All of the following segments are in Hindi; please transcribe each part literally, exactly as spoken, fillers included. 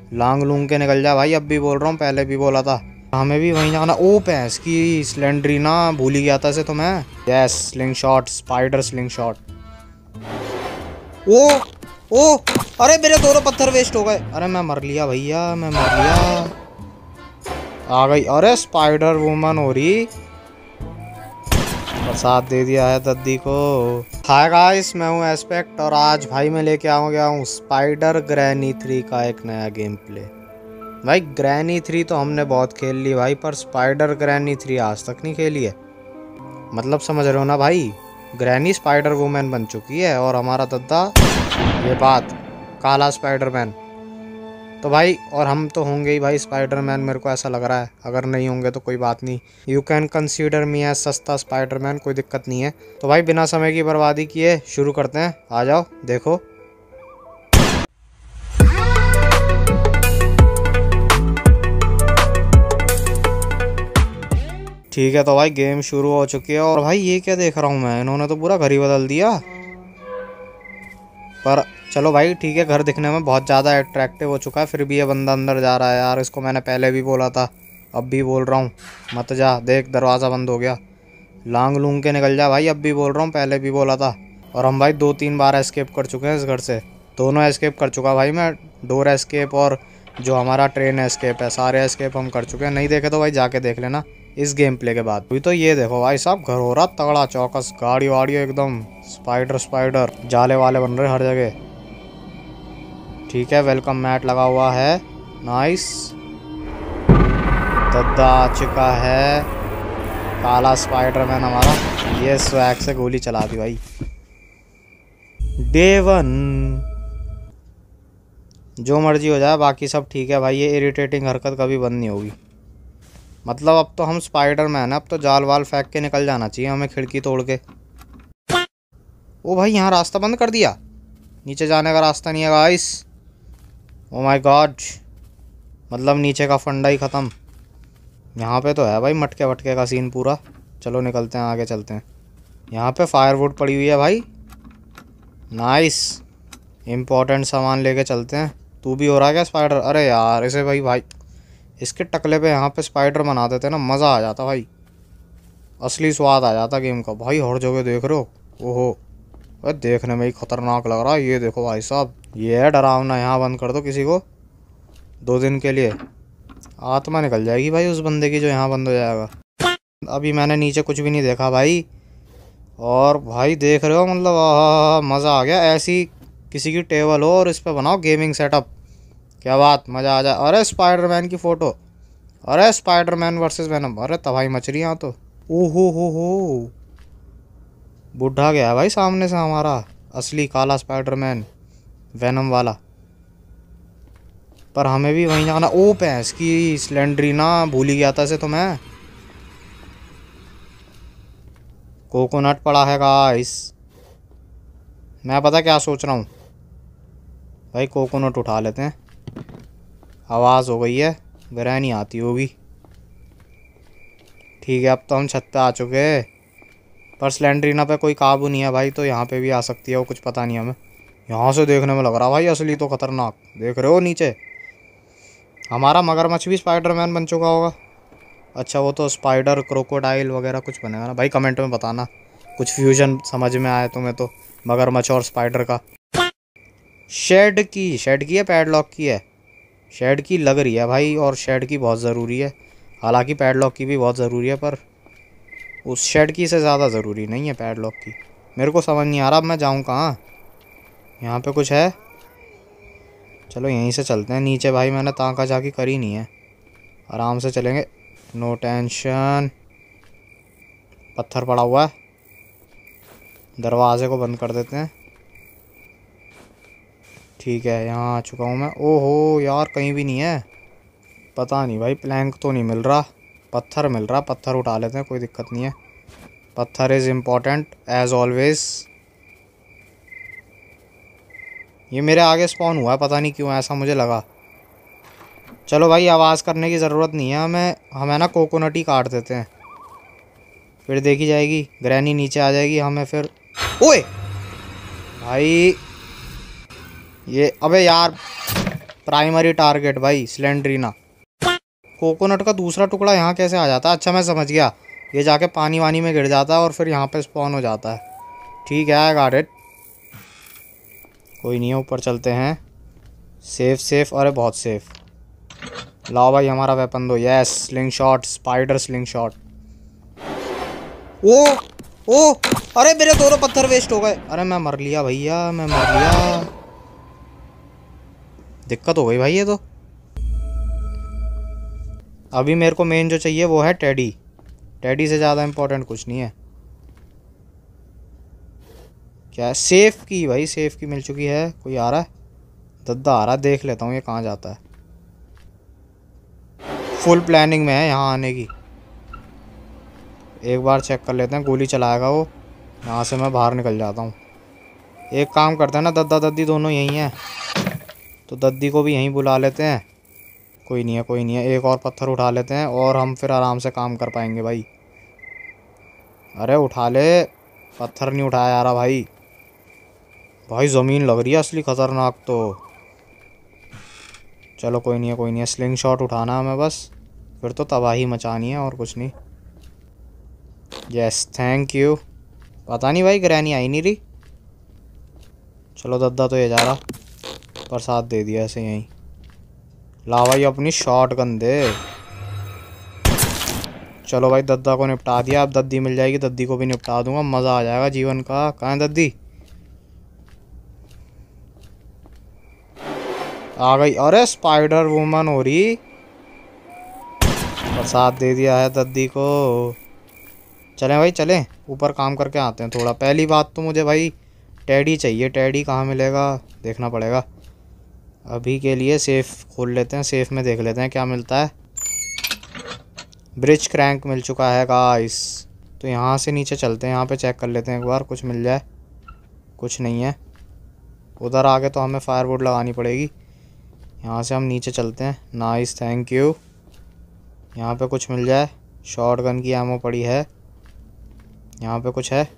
लांग लूंग के निकल जा भाई, अब भी बोल रहा हूँ, पहले भी बोला था। हमें भी वहीं जाना। ओ भैंस की स्लेंडरीना, भूल ही गया था इसे तो मैं। Yes, slingshot, spider slingshot. ओ ओ अरे मेरे दोनों पत्थर वेस्ट हो गए। अरे मैं मर लिया भैया, मैं मर लिया। आ गई, अरे स्पाइडर वुमन हो रही। प्रसाद दे दिया है दद्दी को। हाय गाइस, मैं हूँ एस्पेक्ट और आज भाई मैं लेके आ गया हूँ स्पाइडर ग्रैनी थ्री का एक नया गेम प्ले। भाई ग्रैनी थ्री तो हमने बहुत खेल ली भाई, पर स्पाइडर ग्रैनी थ्री आज तक नहीं खेली है। मतलब समझ रहे हो ना भाई, ग्रैनी स्पाइडर वुमन बन चुकी है और हमारा दद्दा ये बात काला स्पाइडरमैन। तो भाई और हम तो होंगे ही भाई स्पाइडरमैन, मेरे को ऐसा लग रहा है। अगर नहीं होंगे तो कोई बात नहीं, you can consider me as सस्ता स्पाइडरमैन, कोई दिक्कत नहीं है। तो भाई बिना समय की बर्बादी किए शुरू करते हैं। आ जाओ देखो। ठीक है तो भाई गेम शुरू हो चुकी है। और भाई ये क्या देख रहा हूँ मैं, इन्होंने तो पूरा घर ही बदल दिया। पर चलो भाई ठीक है, घर दिखने में बहुत ज़्यादा अट्रैक्टिव हो चुका है, फिर भी ये बंदा अंदर जा रहा है यार। इसको मैंने पहले भी बोला था, अब भी बोल रहा हूँ, मत जा। देख दरवाज़ा बंद हो गया। लांग लूंग के निकल जा भाई, अब भी बोल रहा हूँ, पहले भी बोला था। और हम भाई दो तीन बार एस्केप कर चुके हैं इस घर से, दोनों एस्केप कर चुका भाई मैं। डोर एस्केप और जो हमारा ट्रेन एस्केप है, सारे एस्केप हम कर चुके हैं। नहीं देखे तो भाई जाके देख लेना इस गेम प्ले के बाद। अभी तो ये देखो भाई साहब, घर हो रहा तगड़ा चौकस, गाड़ी वाड़ी एकदम स्पाइडर स्पाइडर, जाले वाले बन रहे हर जगह। ठीक है, वेलकम मैट लगा हुआ है, नाइस। दद्दा आ चुका है, काला स्पाइडरमैन हमारा। ये स्वैग से गोली चला दी भाई। डे वन, जो मर्जी हो जाए बाकी सब ठीक है भाई। ये इरिटेटिंग हरकत कभी बंद नहीं होगी। मतलब अब तो हम स्पाइडरमैन है, अब तो जाल वाल फेंक के निकल जाना चाहिए हमें, खिड़की तोड़ के। ओ भाई यहाँ रास्ता बंद कर दिया, नीचे जाने का रास्ता नहीं है गाइस। ओ माय गॉड, मतलब नीचे का फंडा ही ख़त्म। यहाँ पे तो है भाई मटके वटके का सीन पूरा। चलो निकलते हैं, आगे चलते हैं। यहाँ पे फायरवुड पड़ी हुई है भाई, नाइस। इम्पोर्टेंट सामान लेके चलते हैं। तू भी हो रहा है क्या स्पाइडर? अरे यार इसे भाई भाई इसके टकले पे यहाँ पे स्पाइडर बना देते ना, मज़ा आ जाता भाई, असली स्वाद आ जाता गेम का। भाई हर जगह देख रहे हो, ओहो अरे देखने में ही खतरनाक लग रहा है। ये देखो भाई साहब, ये है डरावना। यहाँ बंद कर दो किसी को दो दिन के लिए, आत्मा निकल जाएगी भाई उस बंदे की जो यहाँ बंद हो जाएगा। अभी मैंने नीचे कुछ भी नहीं देखा भाई। और भाई देख रहे हो, मतलब आहा मज़ा आ गया। ऐसी किसी की टेबल हो और इस पर बनाओ गेमिंग सेटअप, क्या बात, मज़ा आ जाए। अरे स्पाइडरमैन की फ़ोटो, अरे स्पाइडरमैन वर्सेस वेनम, अरे तबाही मच रही है यहाँ तो। ओहो हो हो, बुढ़ा गया भाई सामने से हमारा असली काला स्पाइडरमैन, वेनम वाला। पर हमें भी वहीं जाना। ओ भैंस की स्लेंडरीना, भूल ही गया था इसे तो मैं। कोकोनट पड़ा है गाइस। मैं पता क्या सोच रहा हूँ भाई, कोकोनट उठा लेते हैं। आवाज़ हो गई है, ग्रैनी आती होगी। ठीक है, अब तो हम छत पे आ चुके हैं, पर स्लेंडरीना पे कोई काबू नहीं है भाई, तो यहाँ पे भी आ सकती है वो, कुछ पता नहीं हमें। यहाँ से देखने में लग रहा भाई असली तो खतरनाक। देख रहे हो नीचे हमारा मगरमच्छ भी स्पाइडरमैन बन चुका होगा। अच्छा वो तो स्पाइडर क्रोकोडाइल वगैरह कुछ बनेगा ना भाई, कमेंट में बताना कुछ फ्यूजन समझ में आए तुम्हें तो, मगरमच्छ और स्पाइडर का। शेड की, शेड की है पैडलॉक की है? शेड की लग रही है भाई, और शेड की बहुत ज़रूरी है। हालांकि पैडलॉक की भी बहुत ज़रूरी है, पर उस शेड की से ज़्यादा ज़रूरी नहीं है पैडलॉक की। मेरे को समझ नहीं आ रहा अब मैं जाऊँ कहाँ। यहाँ पे कुछ है? चलो यहीं से चलते हैं नीचे भाई, मैंने ताका झाकी करी नहीं है, आराम से चलेंगे, नो टेंशन। पत्थर पड़ा हुआ है, दरवाजे को बंद कर देते हैं। ठीक है, यहाँ आ चुका हूँ मैं। ओहो यार कहीं भी नहीं है, पता नहीं भाई, प्लैंक तो नहीं मिल रहा, पत्थर मिल रहा, पत्थर उठा लेते हैं, कोई दिक्कत नहीं है। पत्थर इज़ इम्पॉर्टेंट एज ऑलवेज। ये मेरे आगे स्पॉन हुआ है, पता नहीं क्यों ऐसा मुझे लगा। चलो भाई आवाज़ करने की ज़रूरत नहीं है हमें, हमें ना कोकोनट ही काट देते हैं, फिर देखी जाएगी। ग्रैनी नीचे आ जाएगी हमें फिर। ओए भाई ये, अबे यार प्राइमरी टारगेट भाई स्लेंड्रीना। कोकोनट का दूसरा टुकड़ा यहाँ कैसे आ जाता है? अच्छा मैं समझ गया, ये जाके पानी वानी में गिर जाता है और फिर यहाँ पे स्पॉन हो जाता है। ठीक है, आई गॉट इट। कोई नहीं है, ऊपर चलते हैं। सेफ सेफ, अरे बहुत सेफ। लाओ भाई हमारा वेपन दो। Yes, slingshot, spider slingshot. ओ ओ अरे मेरे दोनों पत्थर वेस्ट हो गए। अरे मैं मर लिया भैया, मैं मर लिया। दिक्कत हो गई भाई ये तो। अभी मेरे को मेन जो चाहिए वो है टेडी। टेडी से ज़्यादा इम्पोर्टेंट कुछ नहीं है। क्या सेफ की भाई? सेफ की मिल चुकी है। कोई आ रहा है? दद्दा आ रहा है, देख लेता हूँ ये कहाँ जाता है। फुल प्लानिंग में है यहाँ आने की। एक बार चेक कर लेते हैं, गोली चलाएगा वो, यहाँ से मैं बाहर निकल जाता हूँ। एक काम करते हैं ना, दद्दा दद्दी दोनों यहीं हैं, तो दद्दी को भी यहीं बुला लेते हैं। कोई नहीं है, कोई नहीं है, एक और पत्थर उठा लेते हैं और हम फिर आराम से काम कर पाएंगे भाई। अरे उठा ले, पत्थर नहीं उठाया यार भाई। भाई ज़मीन लग रही है असली खतरनाक तो। चलो कोई नहीं है, कोई नहीं है, स्लिंग शॉट उठाना हमें बस, फिर तो तबाही मचानी है और कुछ नहीं। Yes thank you. पता नहीं भाई ग्रैनी आई नहीं रही। चलो दद्दा तो ये जा रहा, प्रसाद दे दिया ऐसे यहीं। ला भाई अपनी शॉट गन दे। चलो भाई दद्दा को निपटा दिया, अब दद्दी मिल जाएगी, दद्दी को भी निपटा दूंगा, मज़ा आ जाएगा जीवन का। कहाँ है दद्दी? आ गई। अरे स्पाइडर वुमन हो रही। प्रसाद दे दिया है दद्दी को। चलें भाई चलें, ऊपर काम करके आते हैं थोड़ा। पहली बात तो मुझे भाई टेडी चाहिए। टेडी कहाँ मिलेगा देखना पड़ेगा। अभी के लिए सेफ़ खोल लेते हैं, सेफ़ में देख लेते हैं क्या मिलता है। ब्रिज क्रैंक मिल चुका है गाइस। तो यहाँ से नीचे चलते हैं, यहाँ पे चेक कर लेते हैं एक बार कुछ मिल जाए। कुछ नहीं है। उधर आगे तो हमें फायरवुड लगानी पड़ेगी। यहाँ से हम नीचे चलते हैं। Nice thank you. यहाँ पे कुछ मिल जाए। शॉट गन की एमो पड़ी है। यहाँ पे कुछ है?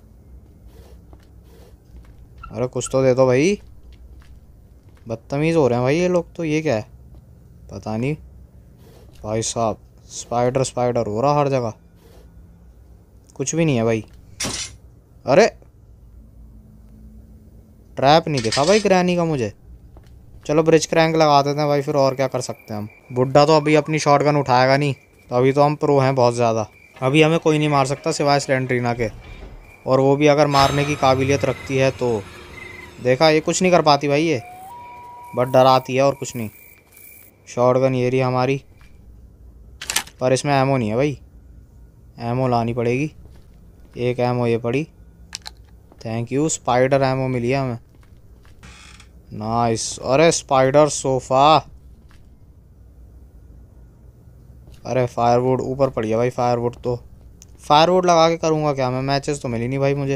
अरे कुछ तो दे दो भाई। बदतमीज़ हो रहे हैं भाई ये लोग तो। ये क्या है पता नहीं भाई साहब। स्पाइडर स्पाइडर हो रहा हर जगह। कुछ भी नहीं है भाई। अरे ट्रैप नहीं दिखा भाई ग्रैनी का मुझे। चलो ब्रिज क्रैंक लगा देते हैं भाई, फिर और क्या कर सकते हैं हम। बुड्ढा तो अभी अपनी शॉटगन उठाएगा नहीं, तो अभी तो हम प्रो हैं बहुत ज़्यादा। अभी हमें कोई नहीं मार सकता सिवाय स्लेंड्रीना के, और वो भी अगर मारने की काबिलियत रखती है तो। देखा, ये कुछ नहीं कर पाती भाई ये, बट डराती है और कुछ नहीं। शॉटगन ये रही हमारी, पर इसमें एमो नहीं है भाई, एमो लानी पड़ेगी। एक एमो ये पड़ी, थैंक यू। स्पाइडर एमो मिली है हमें, नाइस। अरे स्पाइडर सोफ़ा। अरे फायरवुड ऊपर पड़ी है भाई। फायरवुड तो फायरवुड लगा के करूँगा क्या मैं? मैचेस तो मिली नहीं भाई मुझे।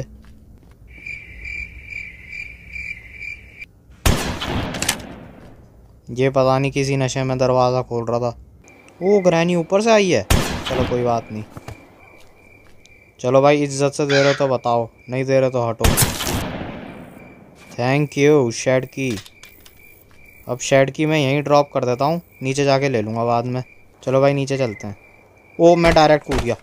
ये पता नहीं किसी नशे में दरवाज़ा खोल रहा था। वो ग्रैनी ऊपर से आई है। चलो कोई बात नहीं। चलो भाई इज्जत से दे रहे तो बताओ, नहीं दे रहे तो हटो। थैंक यू शेड की। अब शेड की मैं यहीं ड्रॉप कर देता हूँ, नीचे जाके ले लूँगा बाद में। चलो भाई नीचे चलते हैं। ओ मैं डायरेक्ट कूद गया।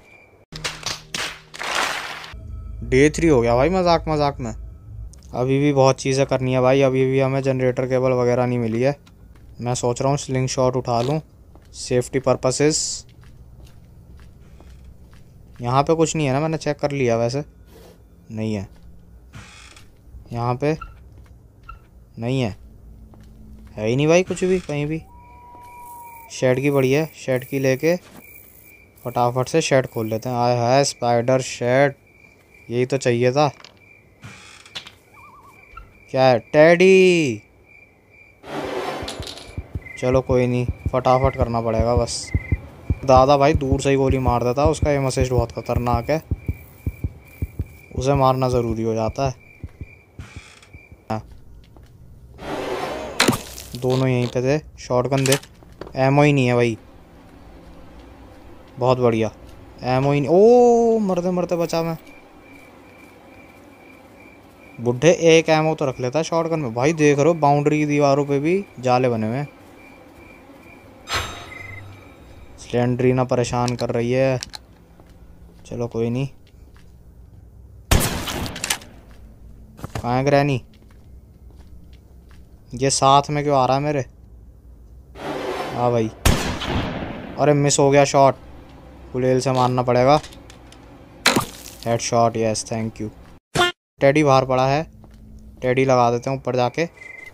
डे थ्री हो गया भाई मजाक मजाक में। अभी भी बहुत चीज़ें करनी है भाई। अभी भी हमें जनरेटर केबल वगैरह नहीं मिली है। मैं सोच रहा हूँ स्लिंग शॉट उठा लूँ सेफ्टी पर्पसेस। यहाँ पे कुछ नहीं है ना? मैंने चेक कर लिया वैसे, नहीं है यहाँ पे, नहीं है, है ही नहीं भाई कुछ भी कहीं भी। शेड की बड़ी है, शेड की लेके फटाफट से शेड खोल लेते हैं। आए हाय स्पाइडर शेड, यही तो चाहिए था। क्या है? टेडी। चलो कोई नहीं, फटाफट करना पड़ेगा बस। दादा भाई दूर से ही गोली मार देता, उसका एम असिस्ट बहुत खतरनाक है, उसे मारना ज़रूरी हो जाता है। दोनों यहीं पे थे। शॉटगन दे। एमओ ही नहीं है भाई। बहुत बढ़िया, एमओ ही नहीं। ओ मरते मरते बचा मैं। बुढ़े एक एमओ तो रख लेता है शॉटगन में भाई। देख रहे हो बाउंड्री की दीवारों पे भी जाले बने हुए हैं। ग्रैंड्रीना परेशान कर रही है। चलो कोई नहीं। कहाँ है ग्रैनी? ये साथ में क्यों आ रहा है मेरे? हाँ भाई। अरे मिस हो गया शॉट। गुलेल से मारना पड़ेगा। Head shot, yes thank you. Teddy बाहर पड़ा है, टेडी लगा देते हैं ऊपर जाके।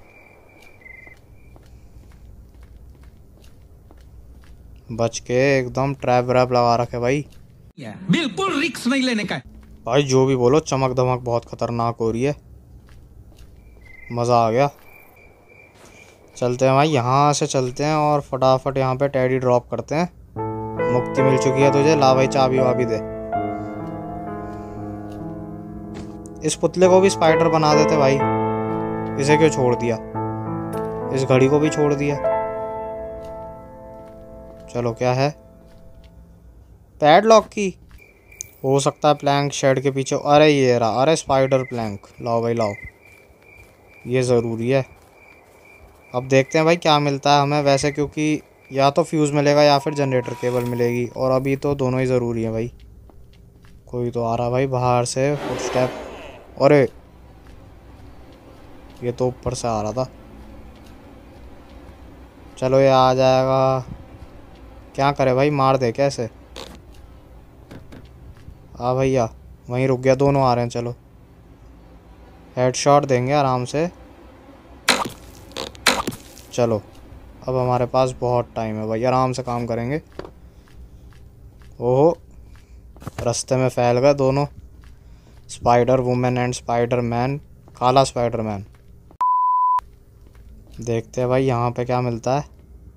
बच के एकदम ट्रैप व्रैप लगा रखे भाई। बिल्कुल रिस्क नहीं लेने का। भाई जो भी बोलो, चमक धमक बहुत खतरनाक हो रही है। मज़ा आ गया। चलते हैं भाई, यहाँ से चलते हैं और फटाफट यहाँ पे टेडी ड्रॉप करते हैं। मुक्ति मिल चुकी है तुझे, ला भाई चाबी वाबी दे। इस पुतले को भी स्पाइडर बना देते भाई। इसे क्यों छोड़ दिया? इस घड़ी को भी छोड़ दिया। चलो क्या है? पैडलॉक की हो सकता है प्लैंक शेड के पीछे। अरे ये रहा, अरे स्पाइडर प्लैंक। लाओ भाई लाओ, ये ज़रूरी है। अब देखते हैं भाई क्या मिलता है हमें वैसे, क्योंकि या तो फ्यूज़ मिलेगा या फिर जनरेटर केबल मिलेगी, और अभी तो दोनों ही ज़रूरी है भाई। कोई तो आ रहा भाई बाहर से, फुटस्टेप। अरे ये तो ऊपर से आ रहा था। चलो ये आ जाएगा। क्या करे भाई, मार दे कैसे? आ भैया वहीं रुक गया, दोनों आ रहे हैं। चलो हेडशॉट देंगे आराम से। चलो अब हमारे पास बहुत टाइम है भाई, आराम से काम करेंगे। ओहो रास्ते में फैल गए दोनों, spider women and spider man, काला स्पाइडर मैन। देखते हैं भाई यहाँ पे क्या मिलता है।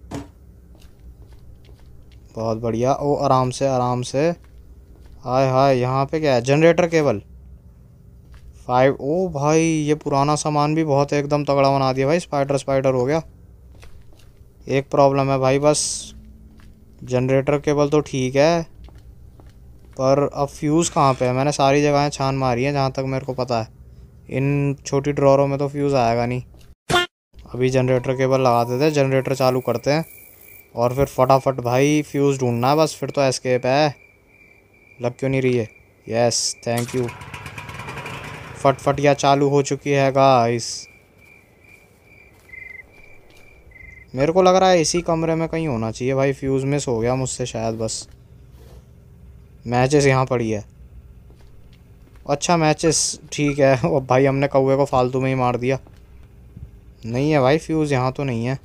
बहुत बढ़िया। ओ आराम से आराम से। हाय हाय, यहाँ पे क्या है? Generator cable five. ओ भाई ये पुराना सामान भी बहुत एकदम तगड़ा बना दिया भाई, स्पाइडर स्पाइडर हो गया। एक प्रॉब्लम है भाई बस, जनरेटर केबल तो ठीक है पर अब फ्यूज़ कहाँ पे है? मैंने सारी जगहें छान मारी हैं जहाँ तक मेरे को पता है। इन छोटी ड्रॉरों में तो फ्यूज़ आएगा नहीं। अभी जनरेटर केबल लगा देते हैं, जनरेटर चालू करते हैं और फिर फटाफट भाई फ्यूज़ ढूंढना है बस, फिर तो एस्केप है। लग क्यों नहीं रही है? Yes thank you. फटफटिया चालू हो चुकी है गाइस। मेरे को लग रहा है इसी कमरे में कहीं होना चाहिए भाई। फ्यूज़ मिस हो गया मुझसे शायद बस। मैचेस यहाँ पड़ी है। अच्छा मैचेस ठीक है। और भाई हमने कौवे को फालतू में ही मार दिया। नहीं है भाई फ्यूज़, यहाँ तो नहीं है।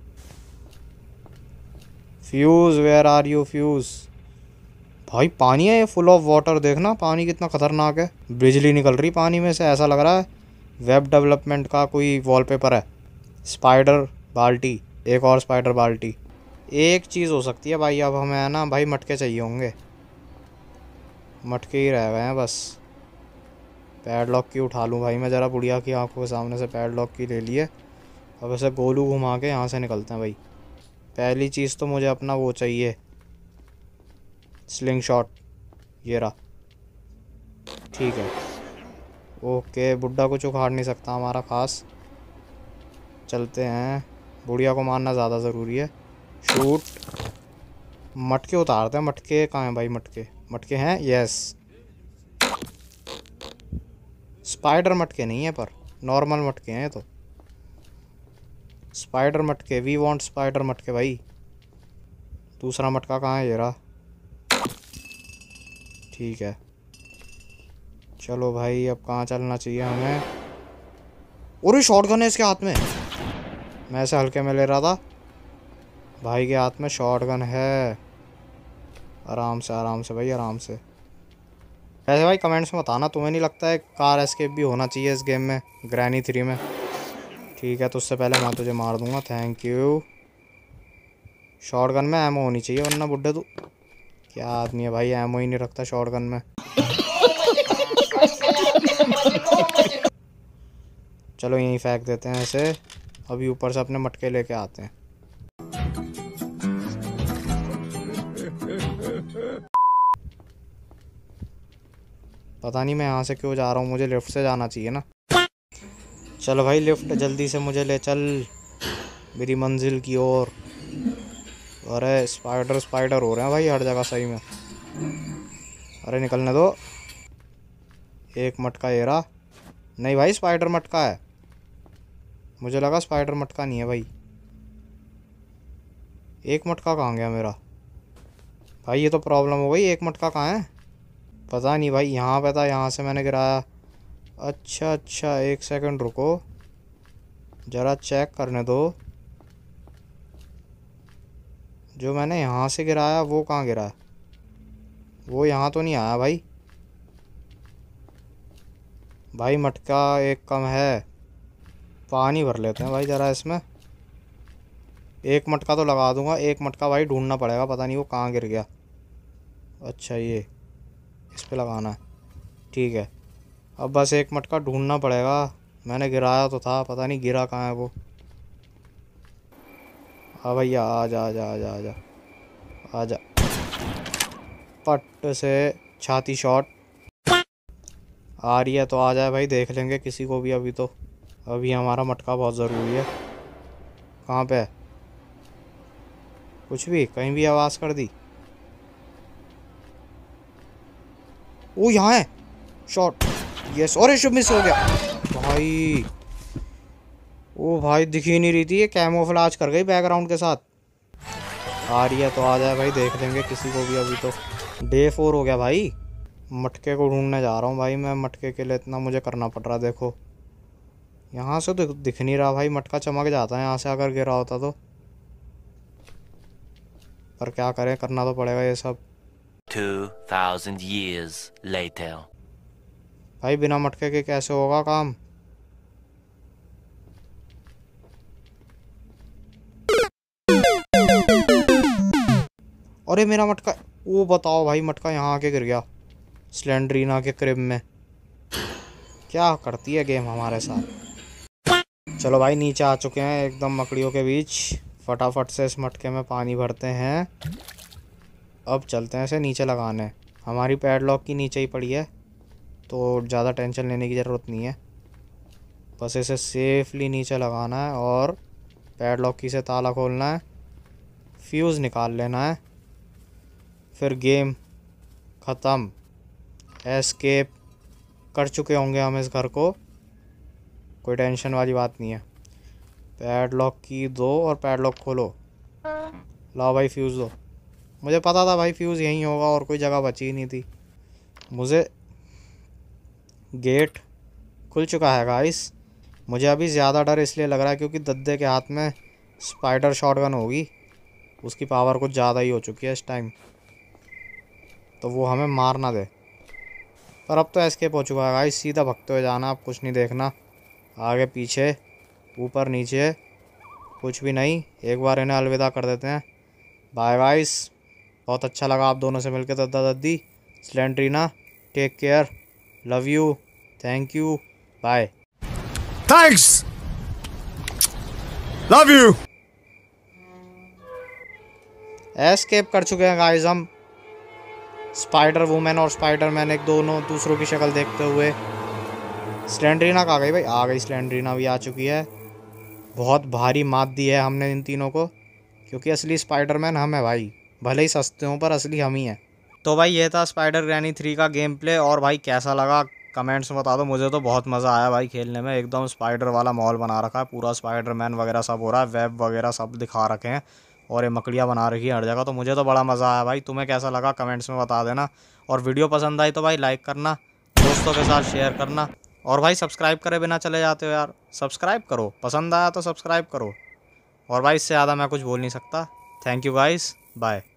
Fuse where are you fuse? भाई पानी है ये, फुल ऑफ वाटर। देखना पानी कितना खतरनाक है। बिजली निकल रही पानी में से, ऐसा लग रहा है वेब डेवलपमेंट का कोई वॉलपेपर है। स्पाइडर बाल्टी, एक और स्पाइडर बाल्टी। एक चीज़ हो सकती है भाई, अब हमें है ना भाई मटके चाहिए होंगे। मटके ही रह गए हैं बस। पैडलॉक की उठा लूँ भाई मैं ज़रा, बुढ़िया की आंखों के सामने से पैडलॉक की ले लिए। अब ऐसे गोलू घुमा के यहाँ से निकलते हैं भाई। पहली चीज़ तो मुझे अपना वो चाहिए, स्लिंग शॉट। ये रहा, ठीक है ओके। बुड्ढा कुछ उखाड़ नहीं सकता हमारा खास। चलते हैं, बुढ़िया को मारना ज़्यादा ज़रूरी है। शूट। मटके उतारते हैं। मटके कहाँ हैं भाई? मटके मटके हैं, यस। स्पाइडर मटके नहीं है पर नॉर्मल मटके हैं तो। स्पाइडर मटके, वी वांट स्पाइडर मटके भाई। दूसरा मटका कहाँ है? ये रहा, ठीक है। चलो भाई अब कहाँ चलना चाहिए हमें? और शॉटगन है इसके हाथ में। मैं ऐसे हल्के में ले रहा था, भाई के हाथ में शॉटगन है। आराम से आराम से भाई आराम से। वैसे भाई कमेंट्स में बताना, तुम्हें नहीं लगता है कार एस्केप भी होना चाहिए इस गेम में, ग्रैनी थ्री में? ठीक है तो उससे पहले मैं तुझे मार दूंगा। Thank you. शॉटगन में एमो होनी चाहिए, वरना बुड्ढे तू क्या आदमी है भाई, एमो ही नहीं रखता शॉटगन में। चलो यहीं फेंक देते हैं ऐसे। अभी ऊपर से अपने मटके लेके आते हैं। पता नहीं मैं यहाँ से क्यों जा रहा हूँ, मुझे लिफ्ट से जाना चाहिए ना। चलो भाई लिफ्ट जल्दी से मुझे ले चल मेरी मंजिल की ओर। अरे स्पाइडर स्पाइडर हो रहे हैं भाई हर जगह सही में। अरे निकलने दो। एक मटका ये रहा। नहीं भाई स्पाइडर मटका है, मुझे लगा स्पाइडर मटका नहीं है भाई। एक मटका कहाँ गया मेरा भाई? ये तो प्रॉब्लम हो गई। एक मटका कहाँ है? पता नहीं भाई, यहाँ पे था, यहाँ से मैंने गिराया। अच्छा अच्छा एक सेकंड रुको, ज़रा चेक करने दो। जो मैंने यहाँ से गिराया वो कहाँ गिरा? वो यहाँ तो नहीं आया भाई। भाई मटका एक कम है, पानी भर लेते हैं भाई ज़रा इसमें। एक मटका तो लगा दूंगा, एक मटका भाई ढूंढना पड़ेगा, पता नहीं वो कहाँ गिर गया। अच्छा ये इस पे लगाना है, ठीक है। अब बस एक मटका ढूंढना पड़ेगा। मैंने गिराया तो था, पता नहीं गिरा कहाँ है वो। हाँ भैया आ जा आ जा आ जा आ जा आ जा। पट से छाती शॉट आ रही है तो आ जाए भाई, देख लेंगे किसी को भी। अभी तो अभी हमारा मटका बहुत ज़रूरी है। कहाँ पे है? कुछ भी, कहीं भी आवाज़ कर दी। ओ यहाँ है शॉट, यस। और ये मिस हो गया भाई। ओ भाई दिख ही नहीं रही थी, ये कैमोफ्लेज कर गई बैकग्राउंड के साथ। आ रही है तो आ जाए भाई, देख लेंगे किसी को भी। अभी तो डे फोर हो गया भाई। मटके को ढूंढने जा रहा हूँ भाई मैं। मटके के लिए इतना मुझे करना पड़ रहा है। देखो यहाँ से तो दिख नहीं रहा भाई, मटका चमक जाता है यहाँ से अगर गिरा होता तो। पर क्या करें, करना तो पड़ेगा ये सब। Two thousand years later. भाई बिना मटके के कैसे होगा काम? अरे मेरा मटका, वो बताओ भाई मटका यहाँ आके गिर गया स्लेंड्रीना के क्रिब में। क्या करती है गेम हमारे साथ। चलो भाई नीचे आ चुके हैं एकदम मकड़ियों के बीच। फटाफट से इस मटके में पानी भरते हैं। अब चलते हैं इसे नीचे लगाने। हमारी पैडलॉक की नीचे ही पड़ी है तो ज़्यादा टेंशन लेने की ज़रूरत नहीं है। बस इसे सेफली नीचे लगाना है और पैडलॉक की से ताला खोलना है, फ्यूज़ निकाल लेना है, फिर गेम ख़त्म। एस्केप कर चुके होंगे हम इस घर को, कोई टेंशन वाली बात नहीं है। पैडलॉक की दो और पैडलॉक खोलो। लाओ भाई फ्यूज़ दो। मुझे पता था भाई फ्यूज़ यहीं होगा और कोई जगह बची ही नहीं थी। मुझे गेट खुल चुका है गाइस। मुझे अभी ज़्यादा डर इसलिए लग रहा है क्योंकि दद्दे के हाथ में स्पाइडर शॉटगन होगी, उसकी पावर कुछ ज़्यादा ही हो चुकी है इस टाइम, तो वो हमें मार ना दे। पर अब तो एस्केप हो चुका है गाइस, सीधा भगते हुए जाना, अब कुछ नहीं देखना आगे पीछे ऊपर नीचे कुछ भी नहीं। एक बार इन्हें अलविदा कर देते हैं। बाय गाइस, बहुत अच्छा लगा आप दोनों से मिलकर दद्दा दद्दी। Slendrina take care, love you, thank you, bye. Thanks, love you. Escape कर चुके हैं गाइस हम। स्पाइडर वुमेन और स्पाइडरमैन एक दोनों दूसरों की शक्ल देखते हुए। स्लेंड्रीना कहाँ गई भाई? आ गई, स्लेंड्रीना भी आ चुकी है। बहुत भारी मात दी है हमने इन तीनों को, क्योंकि असली स्पाइडरमैन हम है भाई, भले ही सस्ते हों पर असली हम ही हैं। तो भाई ये था स्पाइडर ग्रैनी थ्री का गेम प्ले। और भाई कैसा लगा कमेंट्स में बता दो। मुझे तो बहुत मज़ा आया भाई खेलने में। एकदम स्पाइडर वाला माहौल बना रखा है, पूरा स्पाइडरमैन वगैरह सब हो रहा है, वेब वगैरह सब दिखा रखे हैं और ये मकड़ियाँ बना रखी है हर जगह। तो मुझे तो बड़ा मज़ा आया भाई। तुम्हें कैसा लगा कमेंट्स में बता देना। और वीडियो पसंद आई तो भाई लाइक करना, दोस्तों के साथ शेयर करना, और भाई सब्सक्राइब करे बिना चले जाते हो यार, सब्सक्राइब करो। पसंद आया तो सब्सक्राइब करो। और भाई इससे ज़्यादा मैं कुछ बोल नहीं सकता। Thank you guys, bye.